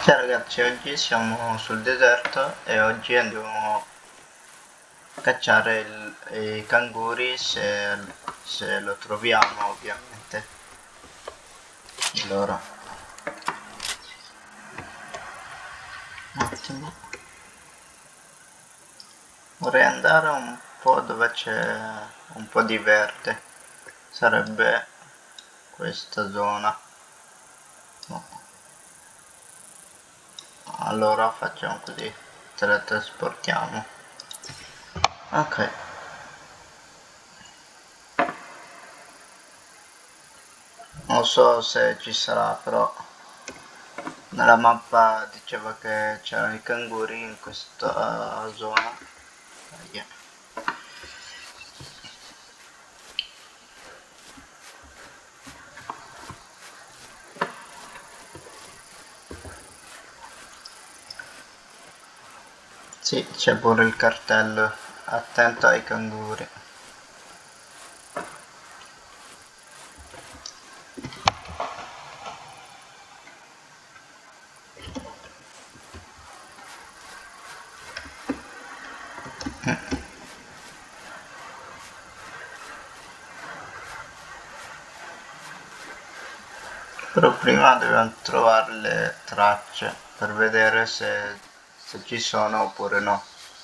Ciao ragazzi, oggi siamo sul deserto e oggi andiamo a cacciare i canguri se lo troviamo ovviamente. Allora, un attimo. Vorrei andare un po' dove c'è un po' di verde. Sarebbe questa zona. No. Allora facciamo così, teletrasportiamo. Ok. Non so se ci sarà, però nella mappa diceva che c'erano i canguri in questa zona. Yeah. Sì, c'è pure il cartello, attento ai canguri. Però prima dobbiamo trovare le tracce per vedere se ci sono oppure no.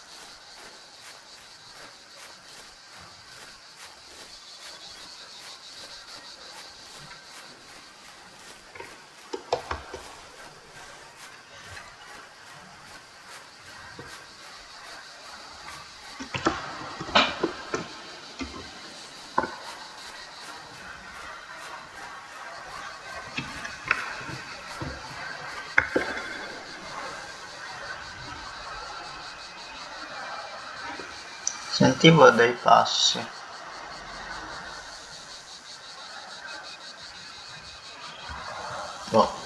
Sentivo dei passi. Boh.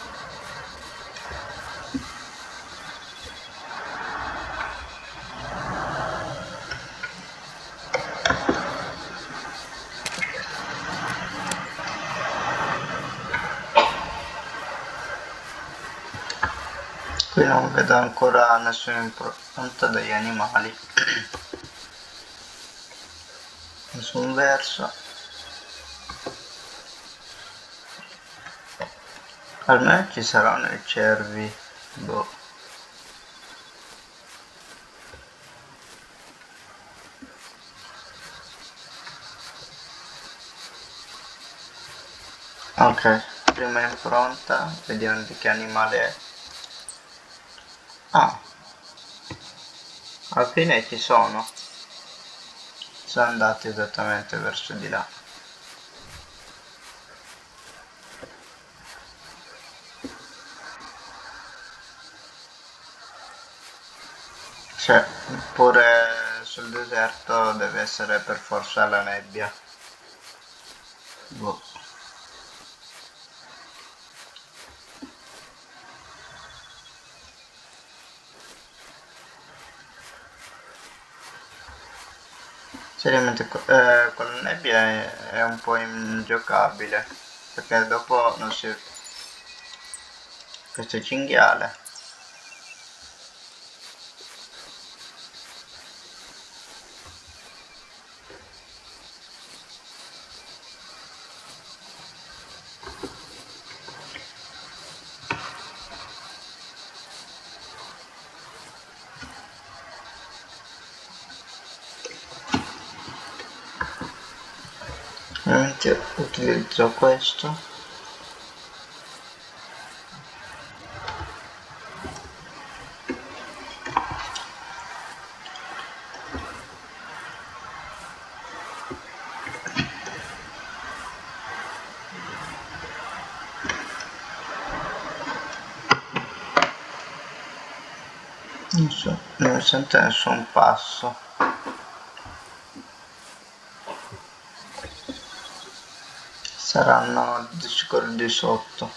Qui non vedo ancora nessuna impronta degli animali. Nessun verso. Almeno ci saranno i cervi. Boh. Ok, prima impronta, vediamo di che animale è. Ah, alla fine ci sono andati esattamente verso di là. Cioè, pure sul deserto deve essere per forza la nebbia. Boh. Seriamente, con la nebbia è un po' ingiocabile, perché dopo non si... Questo è cinghiale. Ovviamente utilizzo questo. Non sento nessun passo. Saranno di sicuro di sotto.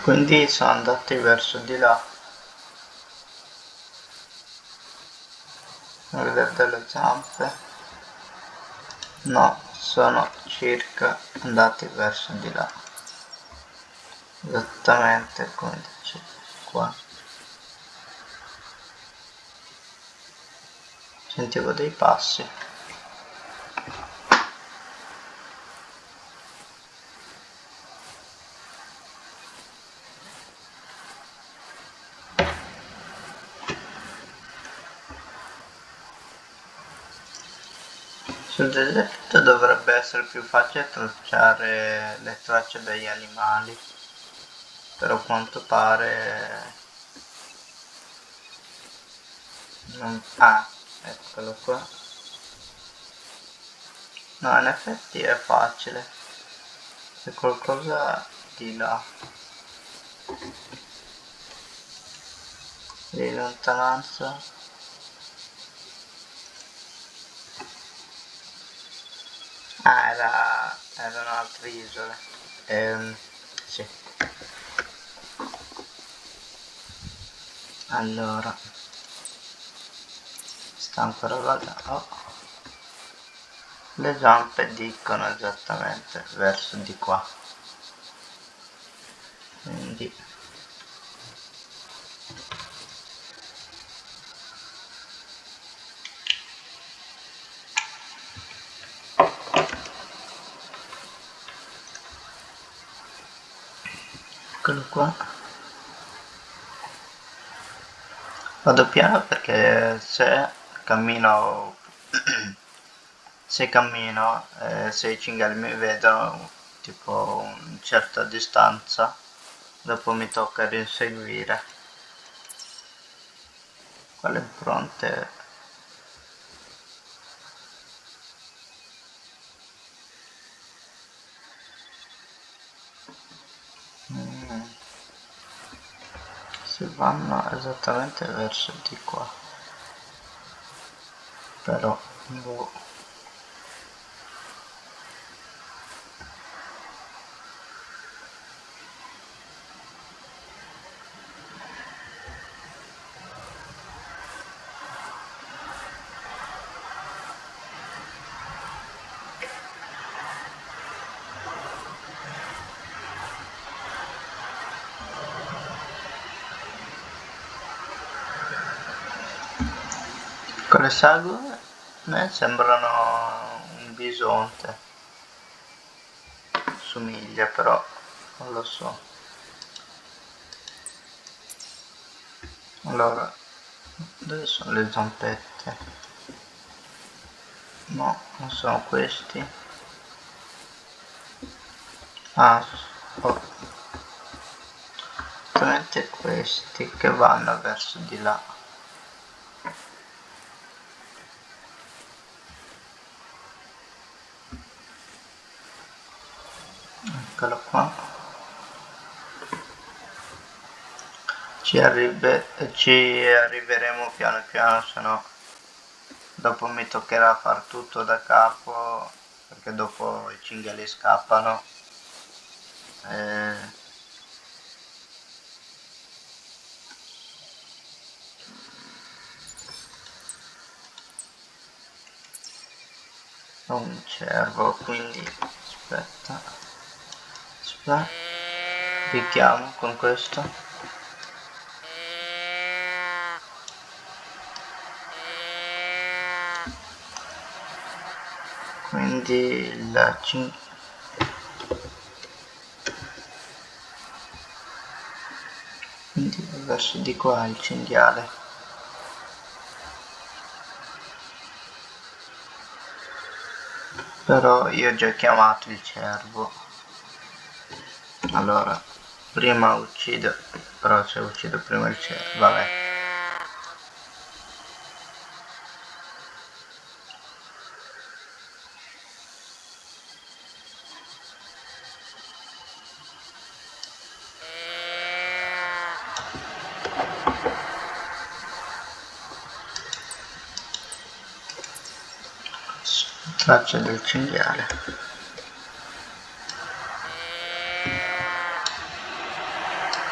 Quindi sono andati verso di là. A vedere delle zampe. No, sono circa andati verso di là. Esattamente come dice qua. Sentivo dei passi. Sul deserto dovrebbe essere più facile tracciare le tracce degli animali, però a quanto pare non... Ah, eccolo qua. No, in effetti è facile. C'è qualcosa di là. Di lontananza. Ah, erano altre isole. Sì. Allora. Sta ancora là. Oh. Le zampe dicono esattamente verso di qua. Quindi. Eccolo qua. Vado piano perché se cammino se i cinghiali mi vedono tipo una certa distanza, dopo mi tocca rinseguire. Qua le impronte. Si vanno esattamente verso di qua, però boh. Con le sagome me sembrano un bisonte, somiglia però non lo so. Allora, dove sono le zampette? No, non sono questi. Ah, oh. Esattamente questi che vanno verso di là. Eccolo qua. Ci arriveremo piano piano, se no dopo mi toccherà far tutto da capo, perché dopo i cinghiali scappano. Un cervo, quindi aspetta, richiamo con questo. Quindi quindi verso di qua il cinghiale. Però io ho già chiamato il cervo. Allora, prima uccido, però se uccido prima il cervo, vabbè. Traccia del cinghiale.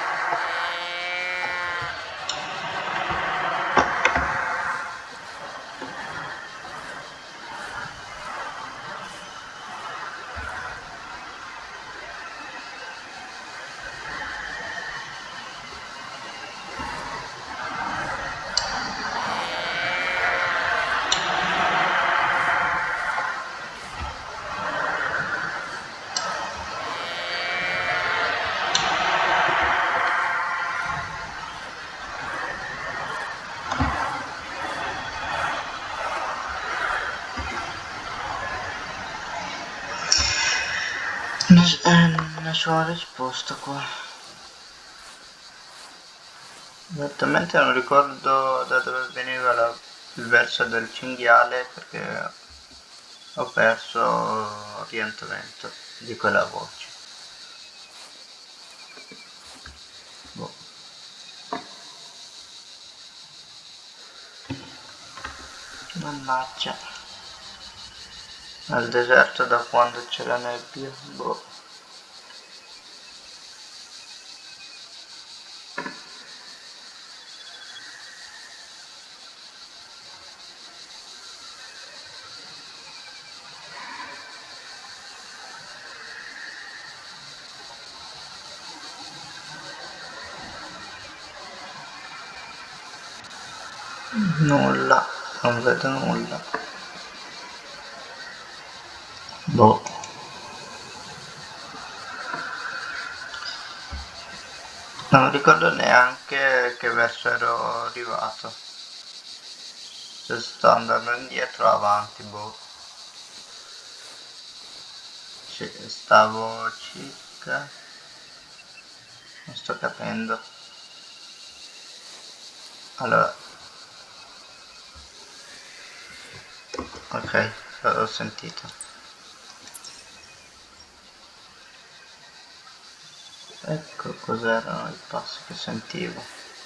Nessuna risposta qua. Esattamente non ricordo da dove veniva il verso del cinghiale, perché ho perso orientamento di quella voce. Boh. Mannaggia. Al deserto da quando c'è la nebbia? Boh. Nulla, non vedo nulla. Boh. Non ricordo neanche che verso ero arrivato. Se sto andando indietro o avanti, boh. Stavo circa... non sto capendo. Allora... ok, l'ho sentito. Ecco cos'erano i passi che sentivo.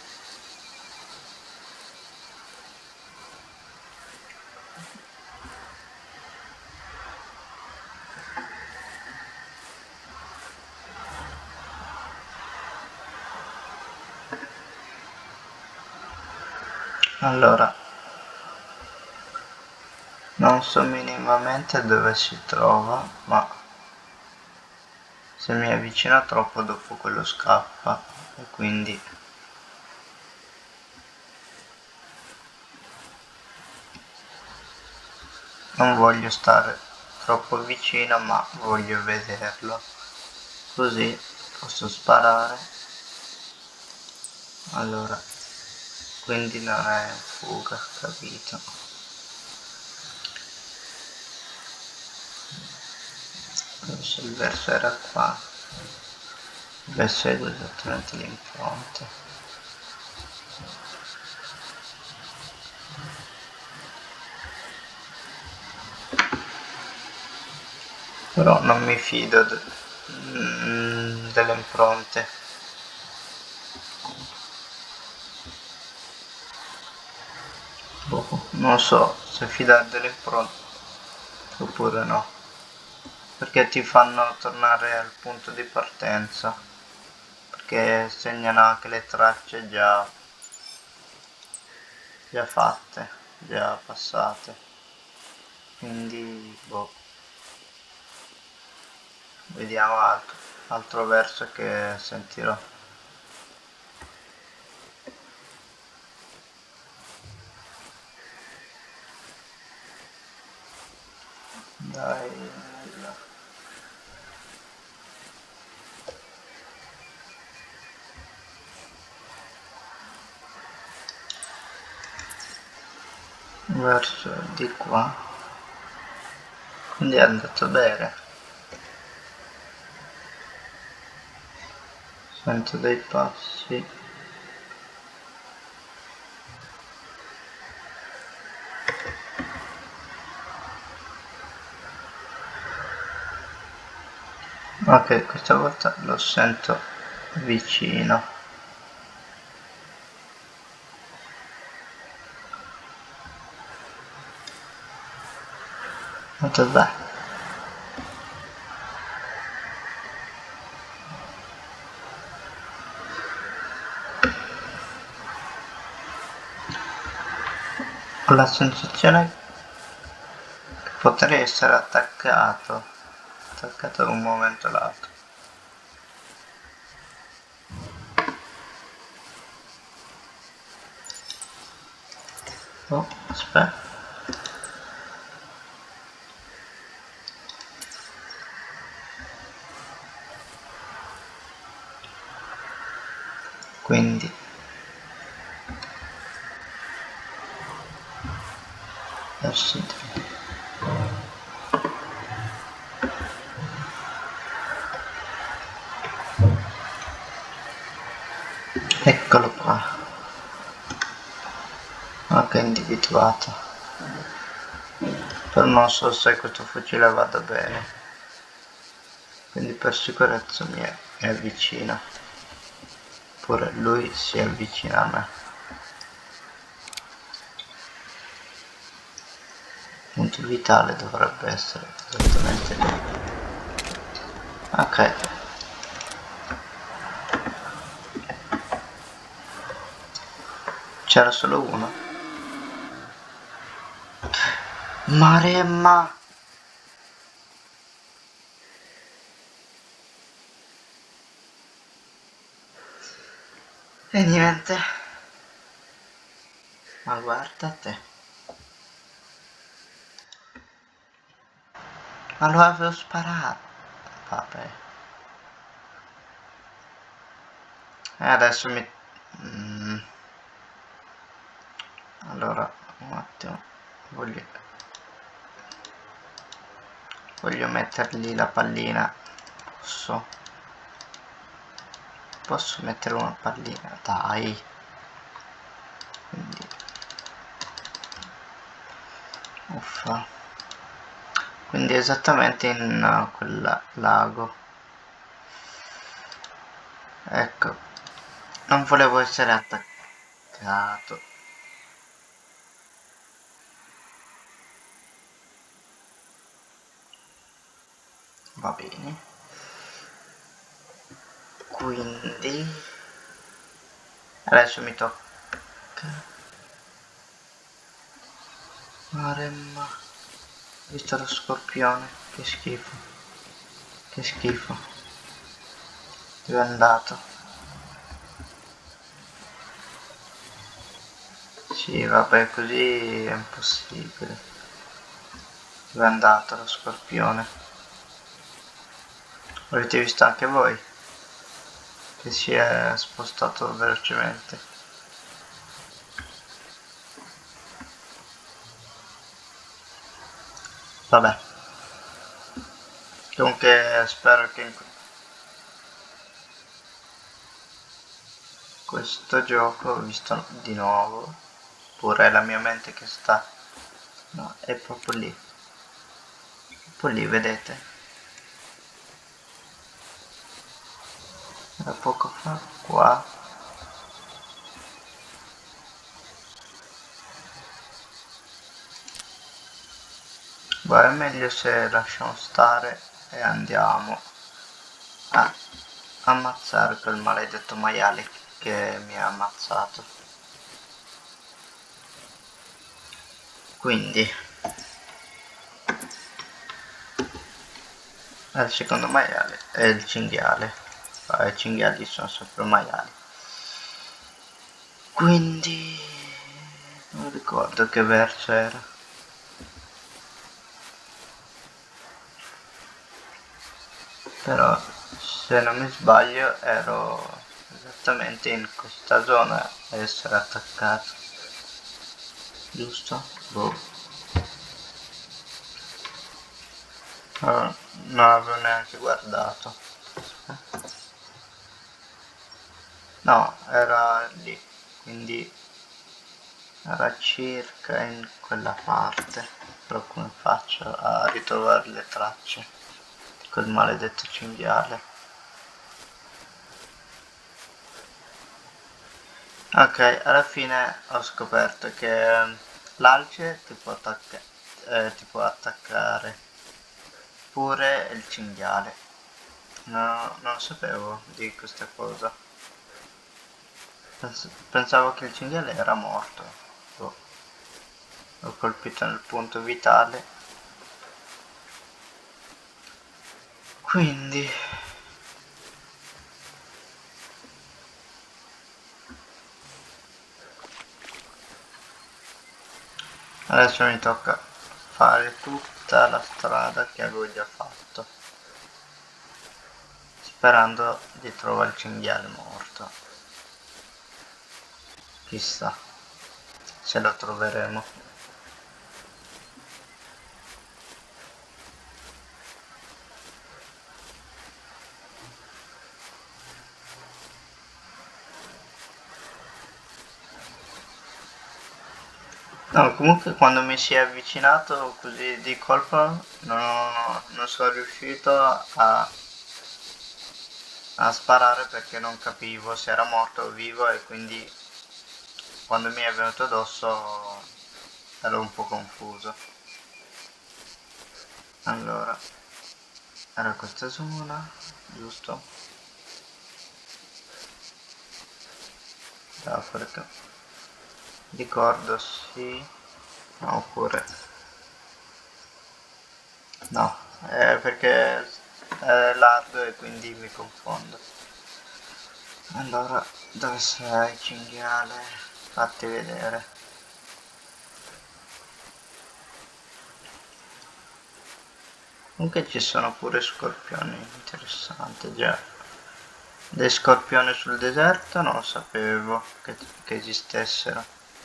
Allora, non so minimamente dove si trova, ma se mi avvicina troppo dopo quello scappa, e quindi non voglio stare troppo vicino, ma voglio vederlo, così posso sparare. Allora, quindi non è fuga, capito? Se il verso era qua, dove seguo esattamente le impronte. Però non mi fido delle impronte. Non so se fidare delle impronte oppure no, perché ti fanno tornare al punto di partenza, perché segnano anche le tracce già fatte, già passate, quindi boh. Vediamo altro verso che sentirò. Dai, nulla. Verso di qua, quindi è andato bene. Sento dei passi. Ok, questa volta lo sento vicino. Ma dov'è? Ho la sensazione che potrei essere attaccato da un momento all'altro. Oh, aspetta. Quindi verso Ok, individuato. Però non so se questo fucile vada bene, quindi per sicurezza mi avvicina. Pure lui si avvicina a me. Punto vitale dovrebbe essere esattamente lì. Ok. C'era solo uno. Maremma! E niente. Ma guarda te. Ma lo avevo sparato. Vabbè. E adesso mi... Allora, un attimo. Voglio mettergli la pallina. Posso mettere una pallina? Dai. Quindi... Uffa. Quindi esattamente in quel lago. Ecco. Non volevo essere attaccato. Va bene. Quindi... Adesso mi tocca... Maremma. Visto lo scorpione. Che schifo. Che schifo. Dove è andato? Sì, vabbè, così è impossibile. Dove è andato lo scorpione? Avete visto anche voi? Che si è spostato velocemente. Vabbè. Comunque spero che in questo gioco ho visto di nuovo. Pure la mia mente che sta... No, è proprio lì. Proprio lì, vedete? Da poco fa qua. Beh, è meglio se lasciamo stare e andiamo a ammazzare quel maledetto maiale che mi ha ammazzato. Quindi è il secondo maiale è il cinghiale. I cinghiali sono sempre maiali. Quindi non ricordo che verso era. Però se non mi sbaglio ero esattamente in questa zona a essere attaccato. Giusto? Boh. Non avevo neanche guardato. No, era lì, quindi era circa in quella parte. Però come faccio a ritrovare le tracce di quel maledetto cinghiale? Ok, alla fine ho scoperto che l'alce ti può attaccare, pure il cinghiale. No, non lo sapevo di questa cosa. Pensavo che il cinghiale era morto. Boh. L'ho colpito nel punto vitale. Quindi... Adesso mi tocca fare tutta la strada che avevo già fatto, sperando di trovare il cinghiale morto. Chissà se lo troveremo. No, comunque quando mi si è avvicinato così di colpo non sono riuscito a sparare perché non capivo se era morto o vivo, e quindi quando mi è venuto addosso ero un po' confuso. Allora, era questa zona, giusto? Da perché ricordo sì, no, oppure no, perché è largo e quindi mi confondo. Allora, dove sei, cinghiale? Fatti vedere. Comunque ci sono pure scorpioni, interessante, già. Dei scorpioni sul deserto non lo sapevo che esistessero.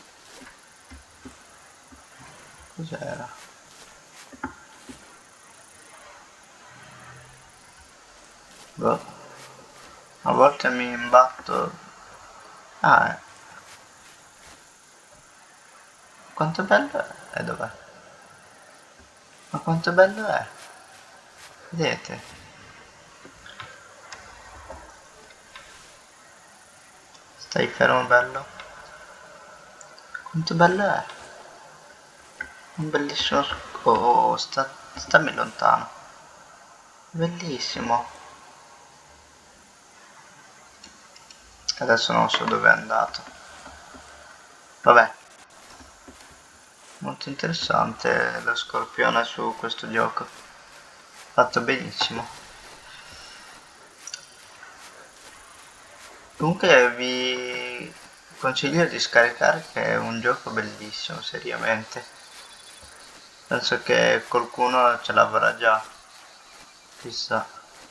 Cos'era? Boh. A volte mi imbatto. Ah, quanto bello è? E dov'è? Ma quanto bello è? Vedete? Stai fermo, bello? Quanto bello è? Un bellissimo. Oh, stammi lontano. Bellissimo. Adesso non so dove è andato. Vabbè. Molto interessante lo scorpione su questo gioco. Fatto benissimo. Comunque vi consiglio di scaricare, che è un gioco bellissimo, seriamente. Penso che qualcuno ce l'avrà già. Chissà.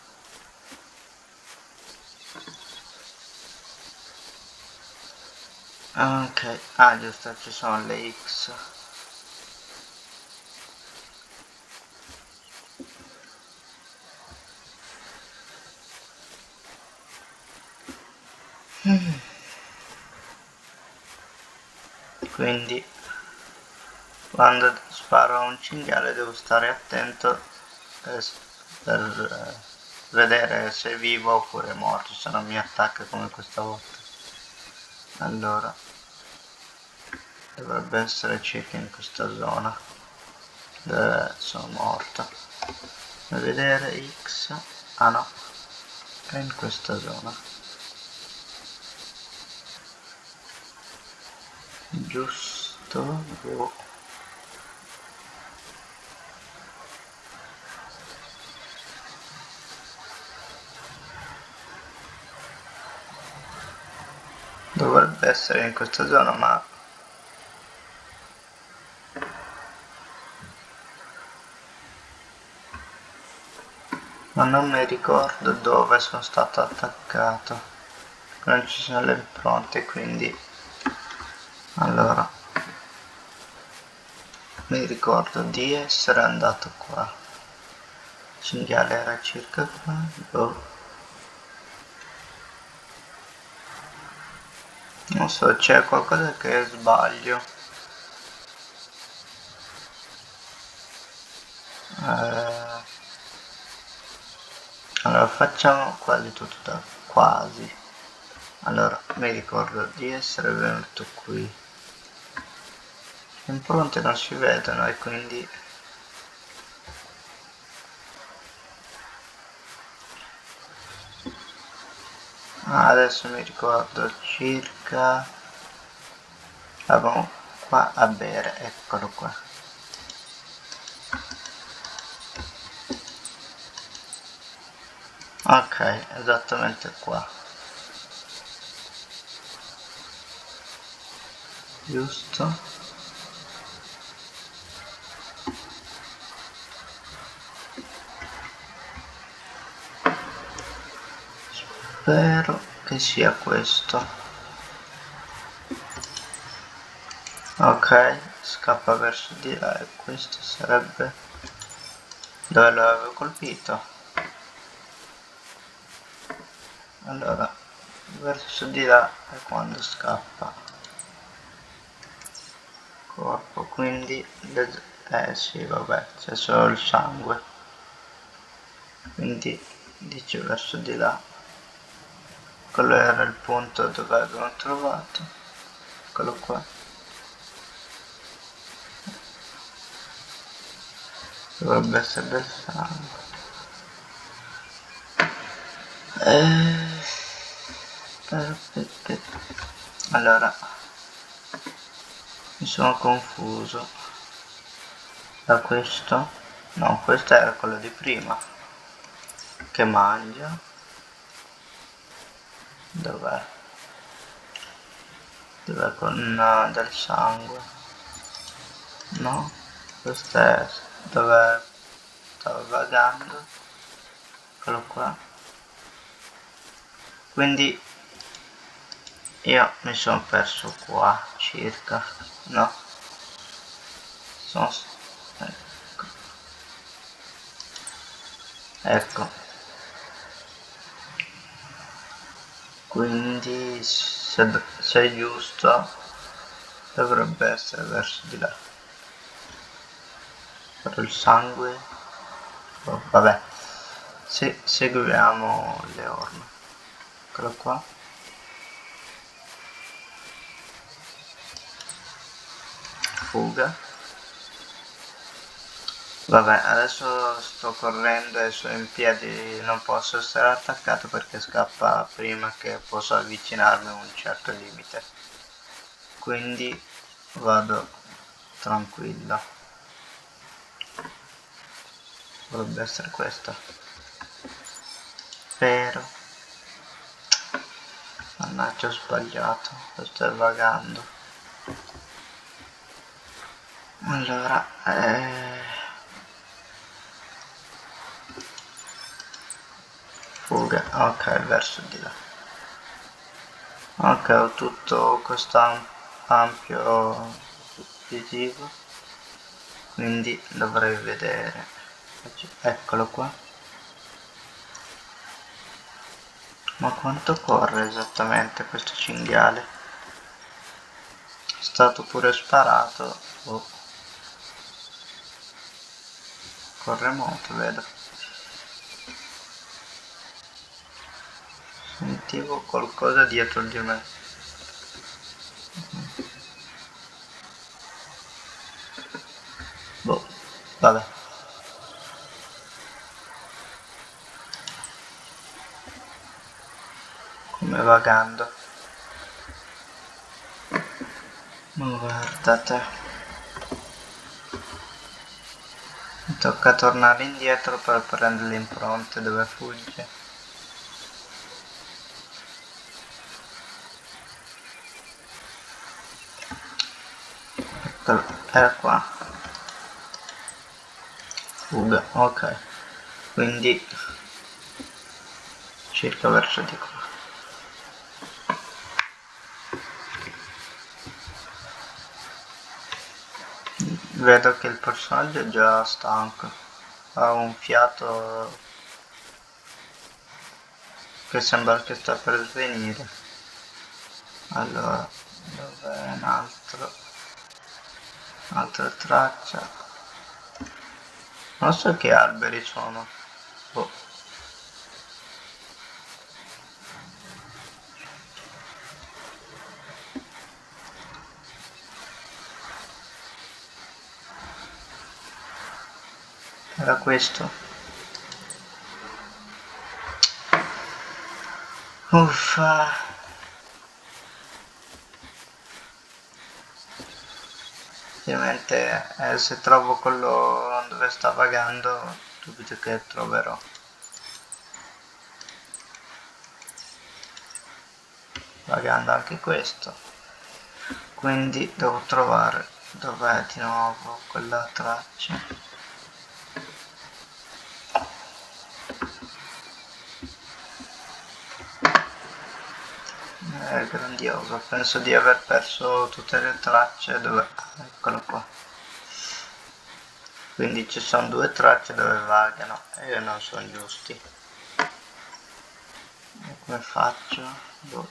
Ok, ah giusto, ci sono le X. Quindi quando sparo a un cinghiale devo stare attento per vedere se è vivo oppure morto, se non mi attacca come questa volta. Allora, dovrebbe essere circa in questa zona dove sono morto. Per vedere X, ah no, è in questa zona, giusto. Boh. Dovrebbe essere in questa zona, ma non mi ricordo dove sono stato attaccato. Non ci sono le impronte, quindi allora mi ricordo di essere andato qua. Il cinghiale era circa qua. Boh. Non so, c'è qualcosa che sbaglio. Allora facciamo quasi tutto da quasi. Allora mi ricordo di essere venuto qui. Le impronte non si vedono e quindi adesso mi ricordo circa. Avevamo qua a bere, eccolo qua. Ok, esattamente qua. Giusto. Spero che sia questo. Ok, scappa verso di là e questo sarebbe dove lo avevo colpito. Allora, verso di là è quando scappa. Corpo quindi sì, vabbè, c'è solo il sangue, quindi dice verso di là. Quello era il punto dove abbiamo trovato, eccolo qua. Dovrebbe essere del sangue. Allora, mi sono confuso da questo. No, questo era quello di prima che mangia. Dov'è? Dov'è con del sangue? No, questo è dove stavo vagando. Eccolo qua. Quindi io mi sono perso qua circa, no? Ecco. Quindi se è giusto dovrebbe essere verso di là. Per il sangue. Oh, vabbè. Seguiamo le orme. Eccolo qua. Fuga. Vabbè, adesso sto correndo e sono in piedi, non posso stare attaccato perché scappa prima che possa avvicinarmi a un certo limite. Quindi vado tranquillo. Dovrebbe essere questa. Spero. Mannaggia, ho sbagliato, lo sto vagando. Allora, fuga, ok, verso di là. Ok, ho tutto questo ampio visivo, quindi dovrei vedere. Eccolo qua. Ma quanto corre esattamente questo cinghiale? È stato pure sparato. Oh. Corre molto, vedo. Sentivo qualcosa dietro di me. Boh, vabbè. Come vagando. Ma guardate. Mi tocca tornare indietro per prendere le impronte dove fugge. Eccolo, era qua. Fuga, ok. Quindi circa verso di qua. Vedo che il personaggio è già stanco, ha un fiato che sembra che sta per svenire. Allora, dov'è un'altra traccia? Non so che alberi sono. Boh. Era questo. Uffa. Ovviamente se trovo quello dove sta vagando, dubito che troverò. Vagando anche questo. Quindi devo trovare dov'è di nuovo quella traccia. È grandioso, penso di aver perso tutte le tracce dove... eccolo qua. Quindi ci sono due tracce dove vagano e non sono giusti. E come faccio? Boh.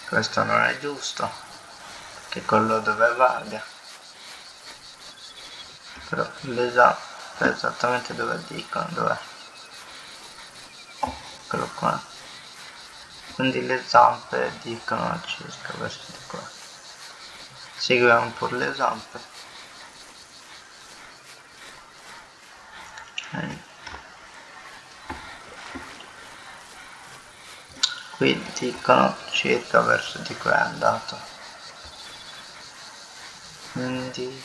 Questo non è giusto, che quello dove vaga. Però l'esame esattamente dove dicono, dov'è? Eccolo qua. Quindi le zampe dicono circa verso di qua. Seguiamo pure le zampe. Qui dicono circa verso di qua è andato. Quindi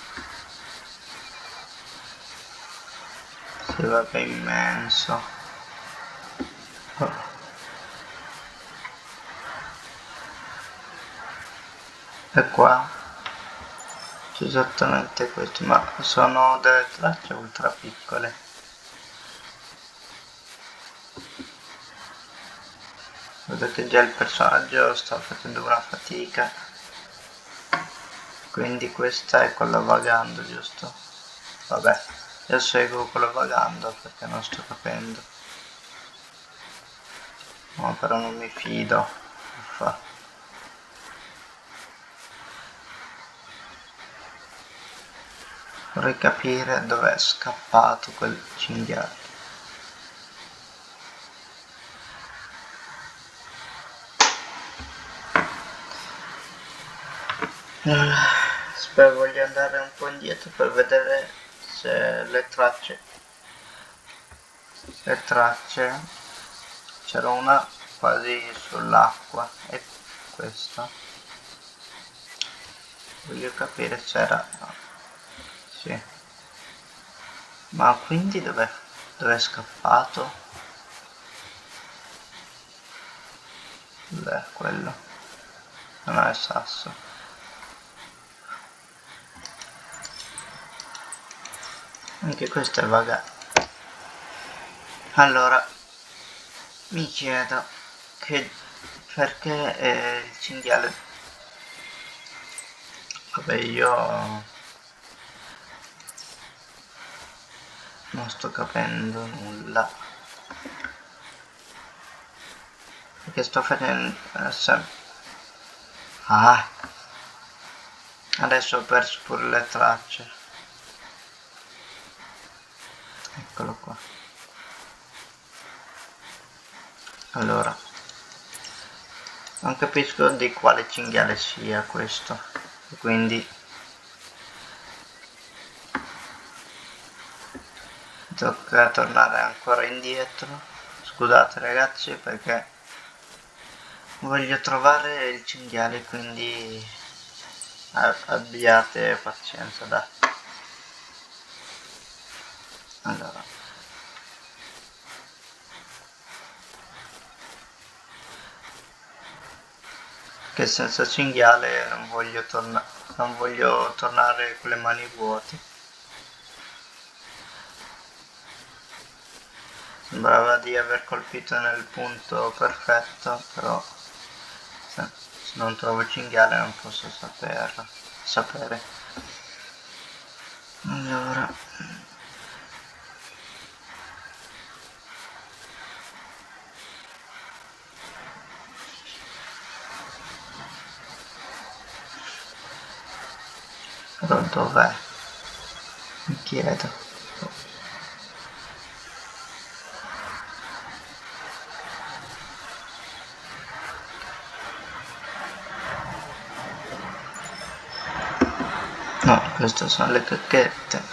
si va che è immenso. E qua c'è esattamente questo, ma sono delle tracce ultra piccole. Vedo che già il personaggio sta facendo una fatica. Quindi questa è quella vagando, giusto? Vabbè, io seguo quello vagando perché non sto capendo. No, però non mi fido. Uffa. Vorrei capire dove è scappato quel cinghiale. Spero voglio andare un po' indietro per vedere se le tracce c'era una quasi sull'acqua e questa voglio capire se c'era, sì, ma quindi dove è scappato? Beh, quello non è il sasso. Anche questo è vaga. Allora mi chiedo che perché il cinghiale, vabbè, io non sto capendo nulla perché sto facendo adesso ho perso pure le tracce. Eccolo qua. Allora non capisco di quale cinghiale sia questo, quindi tocca tornare ancora indietro. Scusate ragazzi perché voglio trovare il cinghiale, quindi abbiate pazienza, dai. Allora che senza cinghiale non voglio tornare con le mani vuote. Sembrava di aver colpito nel punto perfetto, però se non trovo cinghiale non posso sapere. Allora però dov'è? Mi chiedo. No, queste sono le cacchette.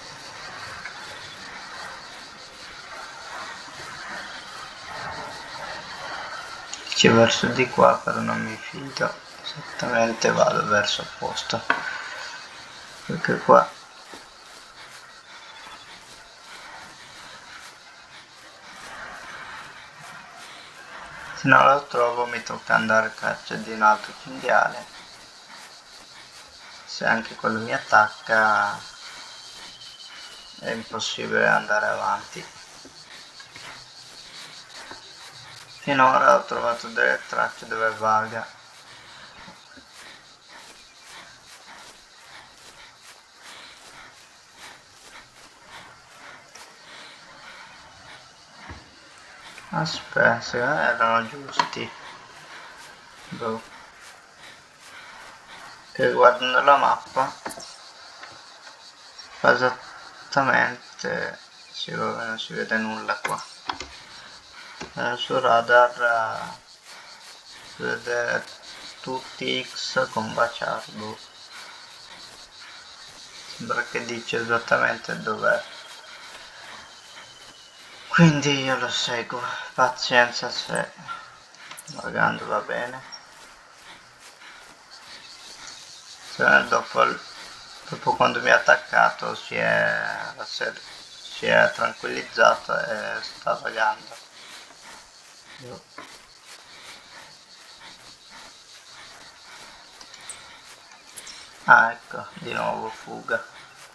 Ci verso di qua, però non mi fido. Esattamente vado verso opposto. Perché qua se non lo trovo mi tocca andare a caccia di un altro cinghiale. Se anche quello mi attacca è impossibile andare avanti. Finora ho trovato delle tracce dove vaga. Aspetta, erano giusti. Boh. che guardando la mappa fa esattamente, sì, vabbè, non si vede nulla qua. Sul radar si vede tutti X con baciardo, sembra che dice esattamente dov'è, quindi io lo seguo. Pazienza se vagando va bene, se dopo quando mi ha attaccato si è tranquillizzato e sta vagando. Ah, ecco, di nuovo fuga.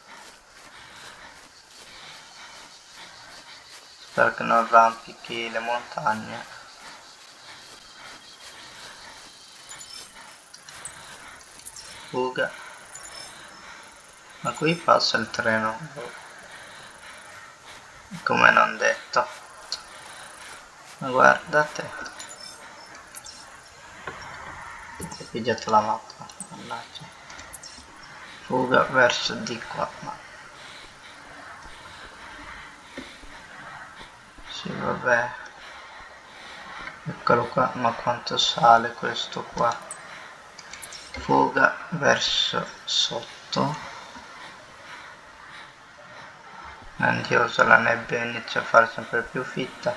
Spero che non arrampichi le montagne. Fuga. Ma qui passa il treno. Come non detto. Ma guardate. Pigliate la mappa. Mannaggia. Fuga verso di qua. Sì, vabbè. Eccolo qua. Ma quanto sale questo qua. Fuga verso sotto. Grandioso, la nebbia inizia a fare sempre più fitta.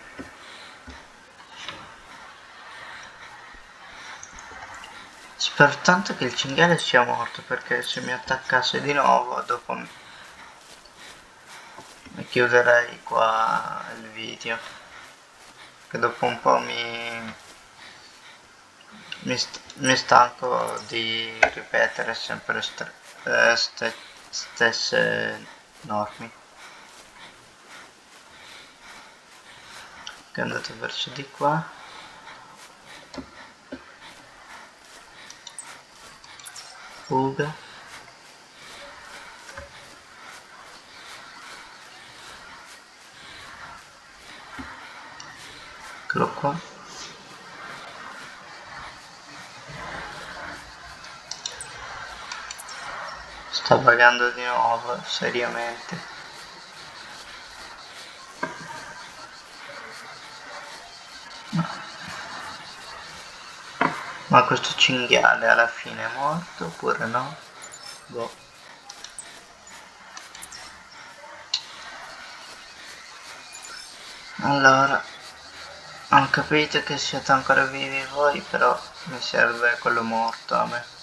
Spero tanto che il cinghiale sia morto, perché se mi attaccasse di nuovo dopo mi chiuderei qua il video, che dopo un po' mi stanco di ripetere sempre stesse norme. Che è andato verso di qua. Fuga. Eccolo qua. Sta vagando di nuovo, seriamente. Ma questo cinghiale alla fine è morto oppure no? Boh. Allora, ho capito che siete ancora vivi voi, però mi serve quello morto a me.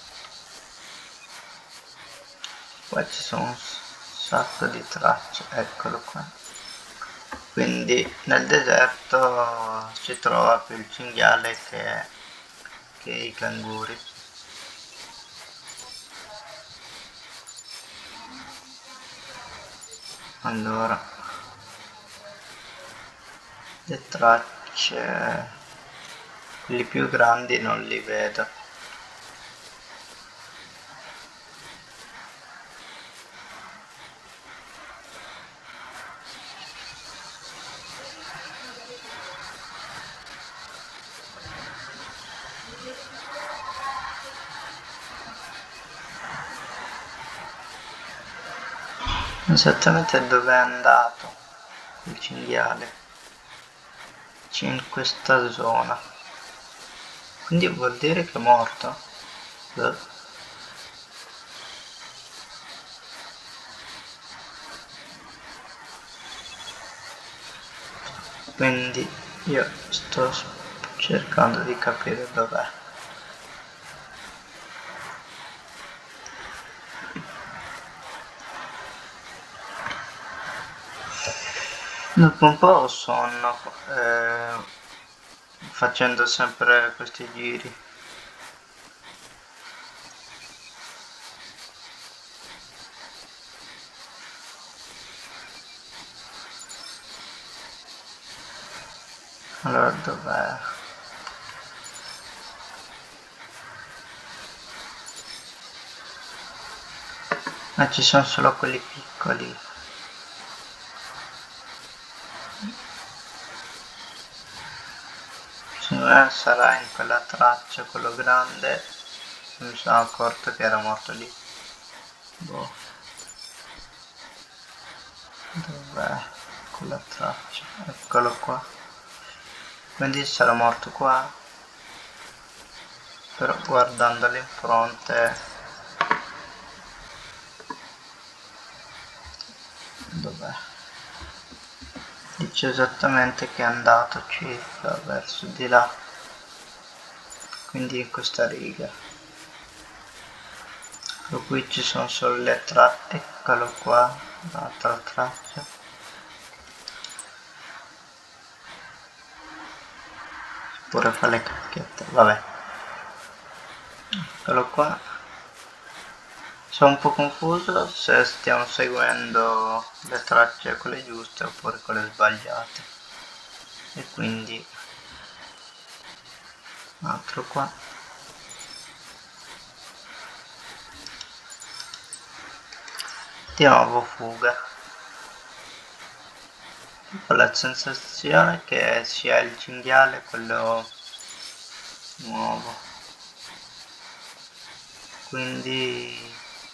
Qua ci sono un sacco di tracce, eccolo qua. Quindi nel deserto si trova più il cinghiale che i canguri. Allora, le tracce, quelli più grandi non li vedo. Esattamente dove è andato il cinghiale? In questa zona, quindi vuol dire che è morto? Quindi io sto cercando di capire dov'è. Dopo un po' ho sonno, facendo sempre questi giri. Allora dov'è? Ma ci sono solo quelli piccoli. Secondo me sarà in quella traccia, quello grande mi sono accorto che era morto lì. Boh. Dov'è quella traccia? Eccolo qua. Quindi sarà morto qua. Però guardando le impronte, dov'è? Dice esattamente che è andato circa verso di là, quindi in questa riga. Però qui ci sono solo le tracce. Eccolo qua, l'altra traccia. Pure fa le cacchiette, vabbè. Eccolo qua. Sono un po' confuso se stiamo seguendo le tracce quelle giuste oppure quelle sbagliate. E quindi un altro qua. Di nuovo fuga. Ho la sensazione che sia il cinghiale quello nuovo, quindi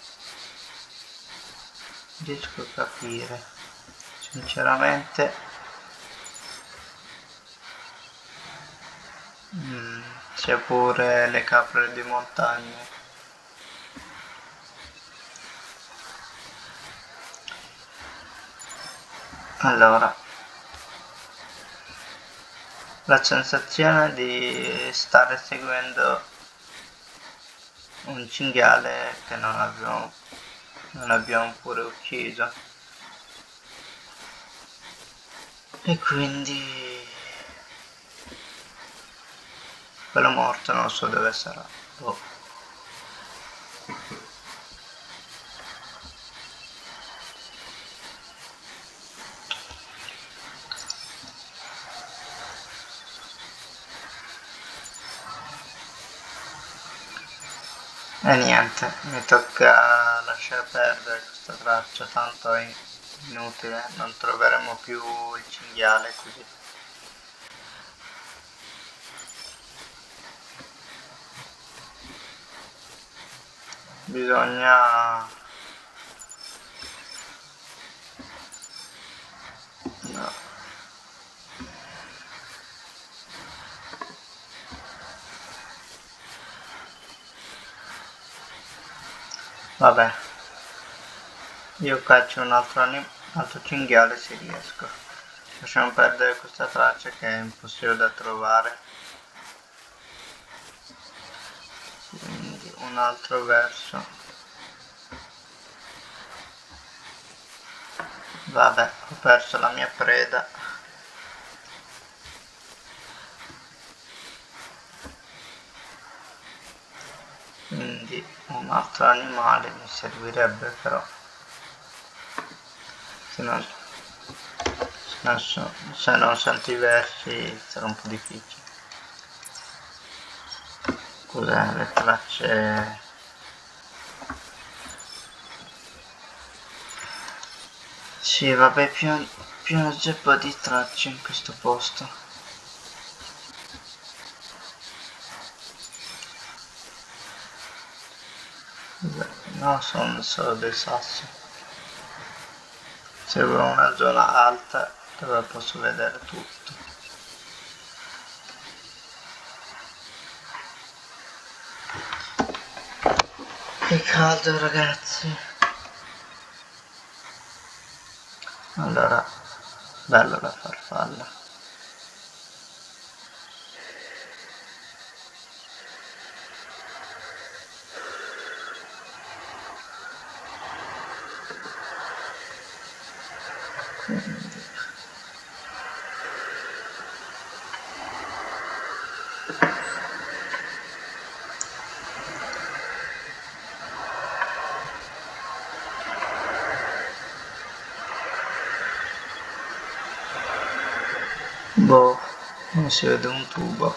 riesco a capire sinceramente. C'è pure le capre di montagna. Allora, la sensazione di stare seguendo un cinghiale che non abbiamo pure ucciso, e quindi quello morto non so dove sarà. Boh. E niente, mi tocca lasciare perdere questa traccia, tanto è inutile, non troveremo più il cinghiale così. Bisogna... no. Vabbè, io caccio un altro cinghiale se riesco. Lasciamo perdere questa traccia che è impossibile da trovare. Quindi un altro verso. Vabbè, ho perso la mia preda. Quindi un altro animale mi servirebbe, però se non sento i versi sarà un po' difficile. Cos'è? Le tracce... sì, vabbè, più una zeppa di tracce in questo posto. No, sono solo dei sassi. Serve una zona alta dove posso vedere tutto. Che caldo, ragazzi. Allora, bello la farfalla. Boh, non si vede un tubo.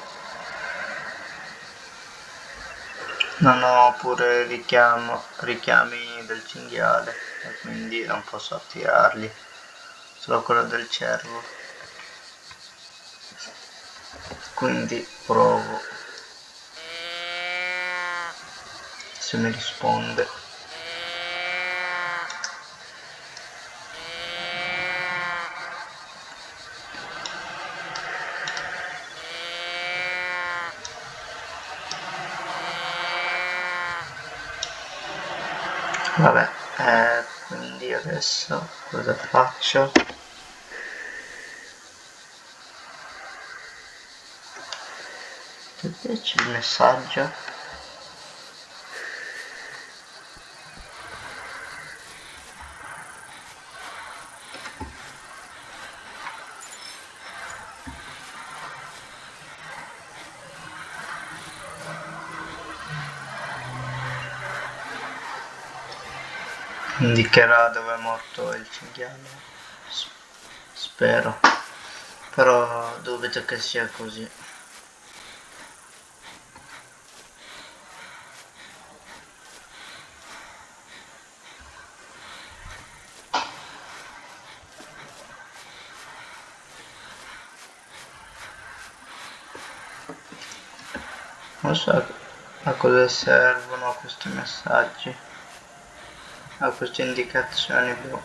Non ho pure richiami del cinghiale e quindi non posso attirarli, solo quello del cervo. Quindi provo. se mi risponde. Vabbè, quindi adesso cosa faccio? Dove c'è il messaggio? Indicherà dove è morto il cinghiale. Spero. Però dubito che sia così. Non so a cosa servono questi messaggi, a queste indicazioni, boh.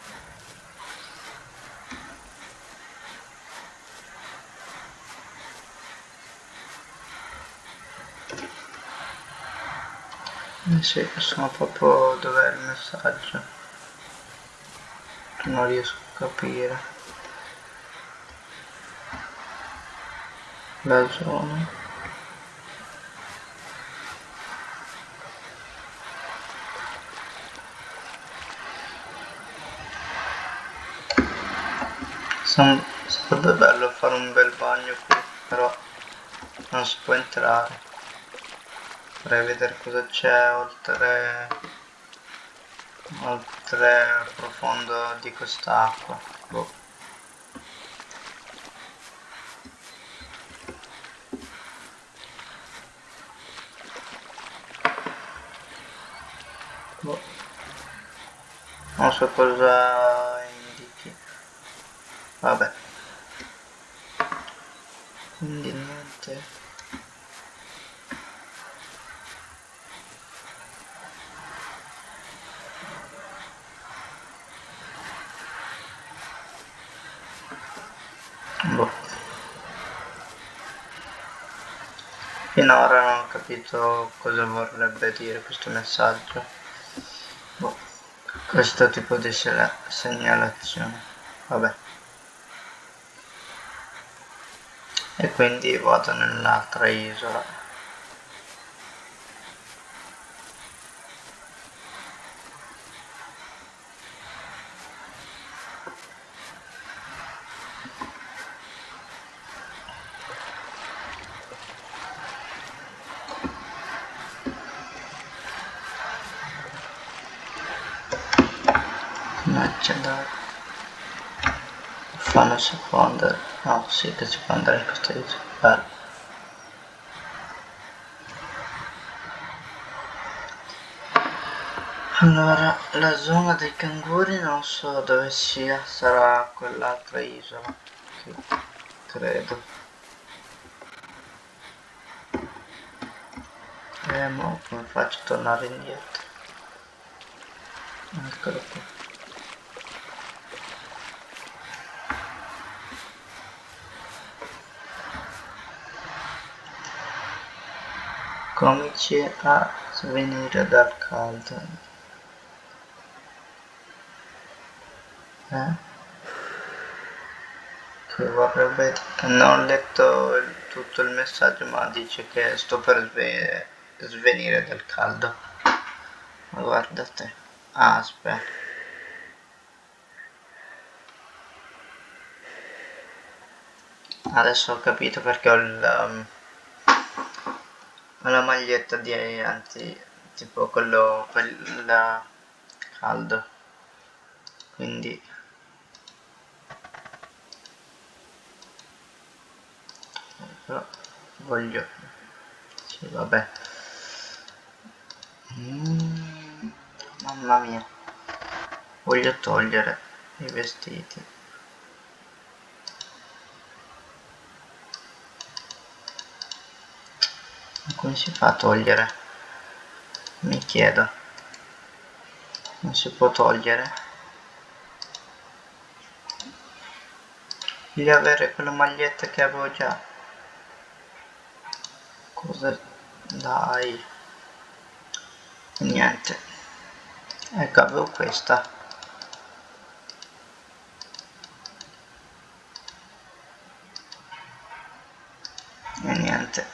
Sì, sono proprio dov'è il messaggio, non riesco a capire. La zona. Sarebbe bello fare un bel bagno qui, però non si può entrare. Vorrei vedere cosa c'è oltre il profondo di quest'acqua. Boh. Boh. Non so cosa indichi. Vabbè. Quindi niente. Boh. Finora non ho capito cosa vorrebbe dire questo messaggio. Boh. Questo tipo di segnalazione. Vabbè. E quindi vado nell'altra isola. Accendere. Fanno seconda. No, sì che si può andare in questa isola. Bello. Allora, la zona dei canguri non so dove sia, sarà quell'altra isola, credo. Mo come faccio a tornare indietro? Eccolo qua. Comici a svenire dal caldo. Che vorrebbe... Non ho letto tutto il messaggio, ma dice che sto per svenire dal caldo. Ma guarda te. Ah, aspetta. Adesso ho capito perché ho la maglietta di tipo quella caldo. Quindi però voglio... Sì, vabbè. Mamma mia. Voglio togliere i vestiti. Come si fa a togliere Mi chiedo, non si può togliere? Voglio avere quella maglietta che avevo già. Cosa? Dai. Niente. Ecco, avevo questa. E niente.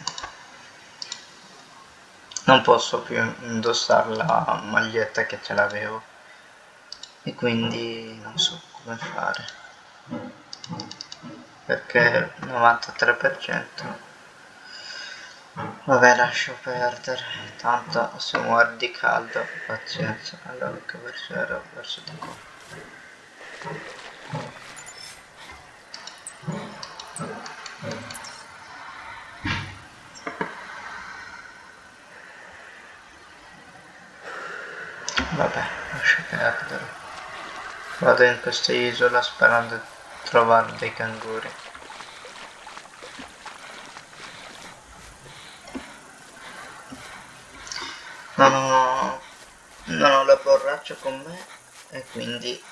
Non posso più indossare la maglietta che ce l'avevo. E quindi non so come fare. Perché 93%. Vabbè, lascio perdere, tanto se muore di caldo, pazienza. Allora che verso era? Verso di qua. Vabbè, lascio perdere. Vado in questa isola sperando di trovare dei canguri. Non ho la borraccia con me e quindi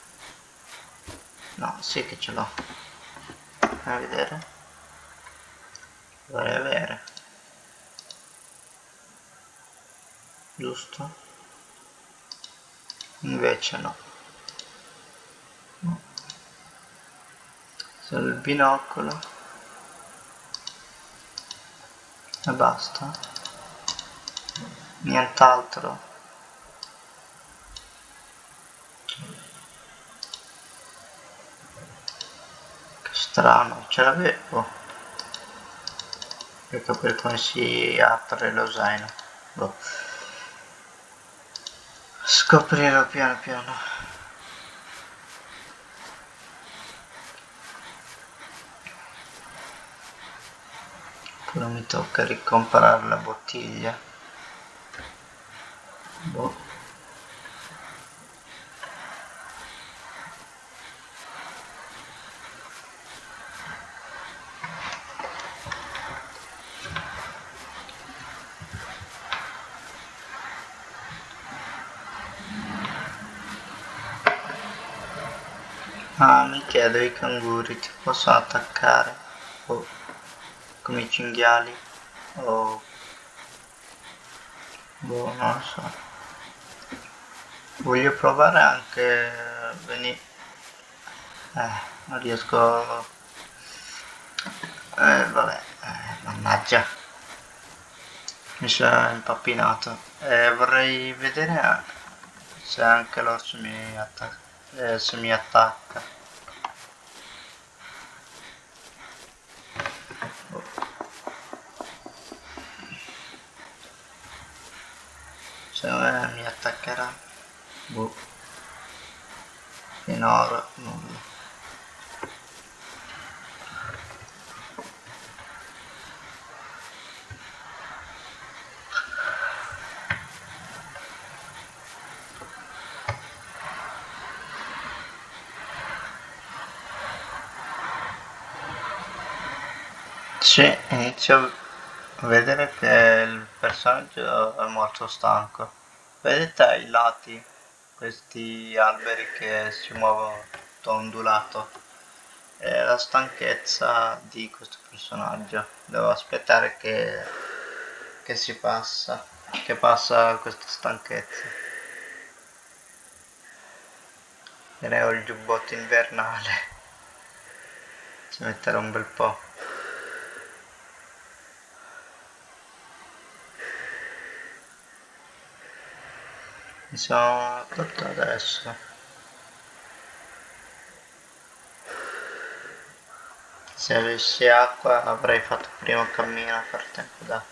no, sì che ce l'ho. A vedere. Vorrei avere. Giusto? Invece no. Solo il binocolo. E basta. Nient'altro. Che strano, ce l'avevo. Per capire come si apre lo zaino. Boh. Scoprirò piano piano. Poi mi tocca ricomprare la bottiglia. Boh. Ah, mi chiedo, i canguri ti possono attaccare? O come i cinghiali? O boh, non lo so. Voglio provare anche non riesco. Vabbè, mannaggia. Mi sono impappinato. Vorrei vedere se anche l'orso mi attacca. Se mi attacca. Se mi attaccherà. Boh. Finora nulla. Sì, inizio a vedere che il personaggio è molto stanco. Vedete ai lati questi alberi che si muovono tutto ondulato? È la stanchezza di questo personaggio. Devo aspettare che si passa, che passa questa stanchezza. Direi ho il giubbotto invernale. Ci metterò un bel po'. Mi sono accorto adesso. Se avessi acqua avrei fatto prima un cammino per tempo da.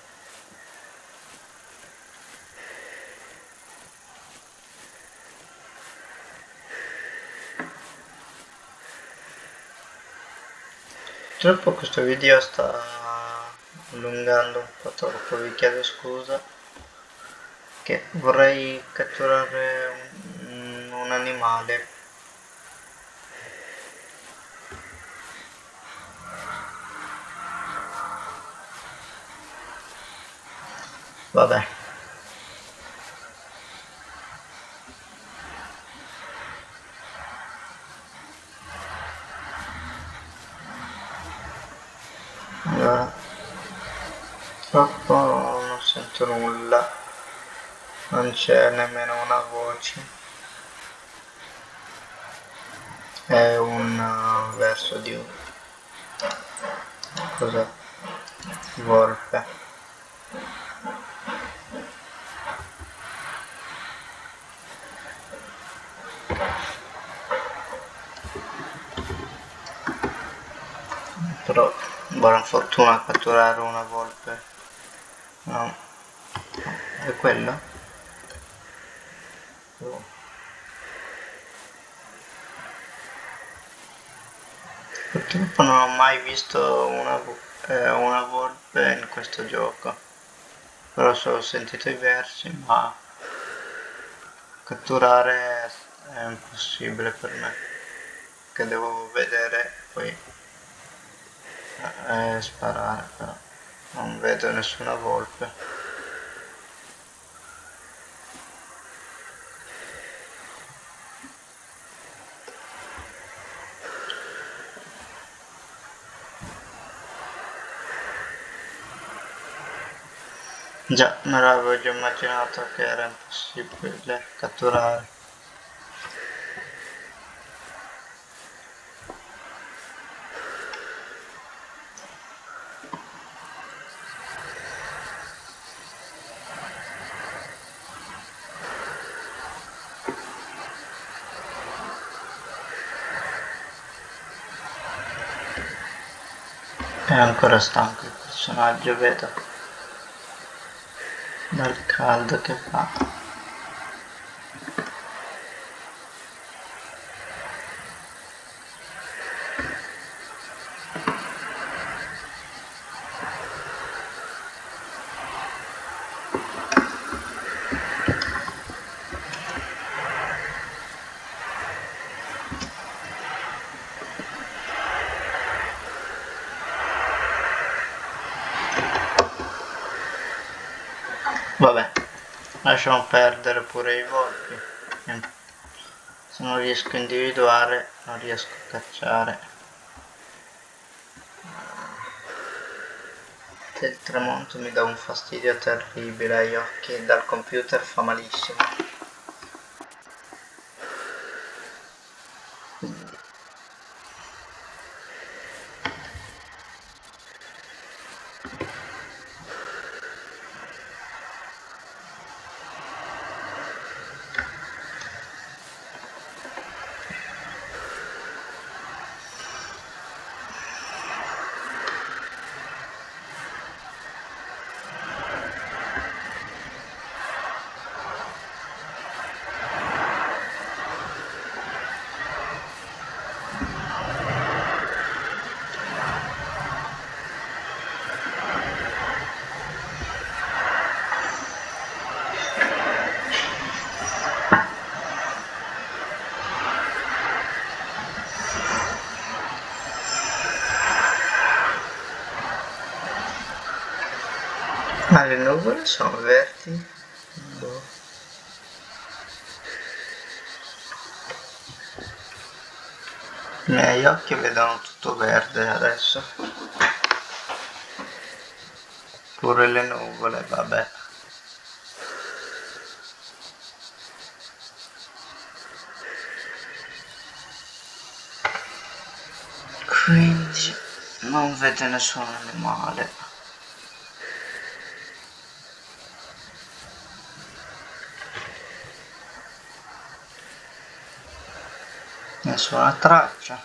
Purtroppo questo video sta allungando un po' troppo, vi chiedo scusa. Che vorrei catturare un animale. Vabbè. Allora, purtroppo non sento nulla, non c'è nemmeno una voce, è un verso di cos'è? Volpe. Però buona fortuna a catturare una volpe. No, è quello? Oh. Purtroppo non ho mai visto una volpe in questo gioco, però solo ho sentito i versi, ma catturare è impossibile per me, che devo vedere poi sparare, però non vedo nessuna volpe. Già, me l'avevo già immaginato che era impossibile catturare. È ancora stanco il personaggio, vedo, dal caldo che fa. Vabbè, lasciamo perdere pure i volpi. Se non riesco a individuare, non riesco a cacciare. Il tramonto mi dà un fastidio terribile agli occhi, dal computer fa malissimo. Ma le nuvole sono verdi? Boh. I miei occhi vedono tutto verde adesso. Pure le nuvole, vabbè. Quindi non vede nessun animale. Nessuna traccia.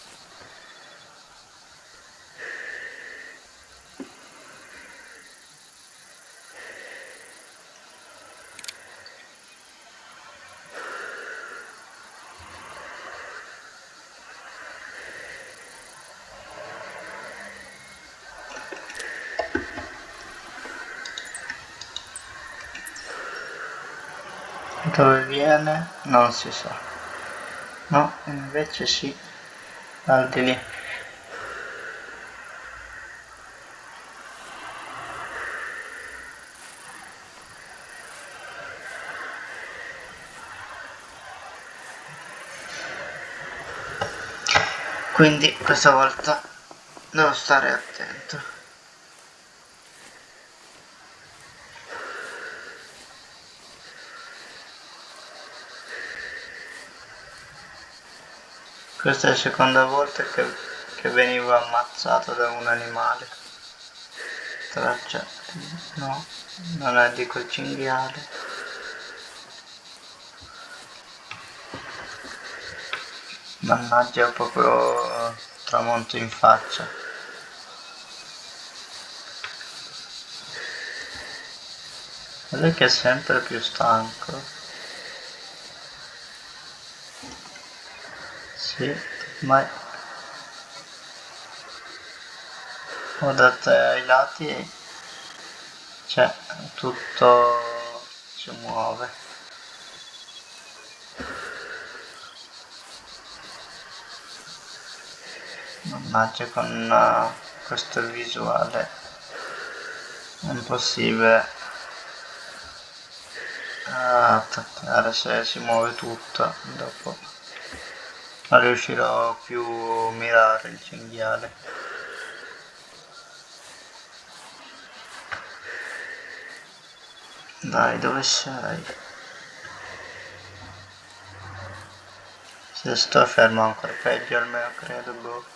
Dove viene? Non si sa. No, invece sì, al di lì. Quindi questa volta devo stare attento. niente. Questa è la seconda volta che venivo ammazzato da un animale. Traccia. No, non è di quel cinghiale. Mannaggia, proprio tramonto in faccia. Guarda che è sempre più stanco. Sì, ma guardate ai lati, cioè tutto si muove. Mannaggia, con questo visuale è impossibile attaccare se si muove tutto. Dopo non riuscirò più a mirare il cinghiale. Dai, dove sei? Se sto fermo ancora peggio, almeno credo, boh.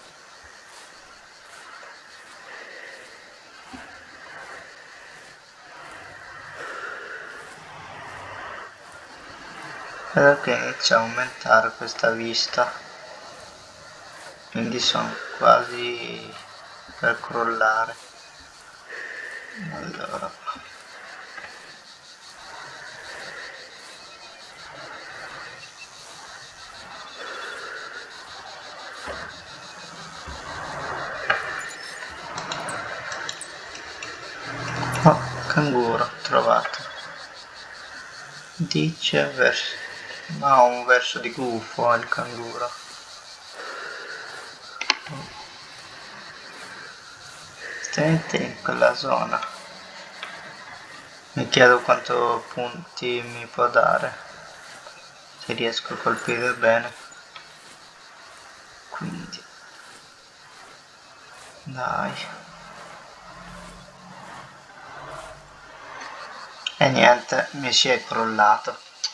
Vedo che inizia a aumentare questa vista, quindi sono quasi per crollare. Allora, oh, canguro trovato. Dice verso, ma un verso di gufo il canguro. Stente in quella zona. Mi chiedo quanto punti mi può dare, se riesco a colpire bene. Quindi dai. E niente, mi si è crollato.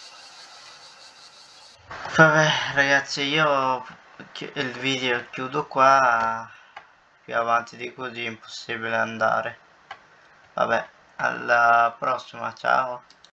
Vabbè ragazzi, io il video chiudo qua, più avanti di così è impossibile andare. Vabbè, alla prossima, ciao.